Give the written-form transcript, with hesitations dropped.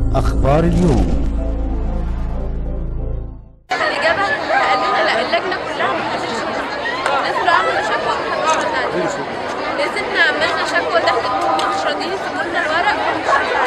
أخبار اليوم. الإجابة قال لنا لا، اللجنة كلها محدش نزلوا عملوا شكوى ومحدش رد علينا. نزلنا عملنا شكوى تحت الدكتور، مش راضيين يسيبوا لنا الورق.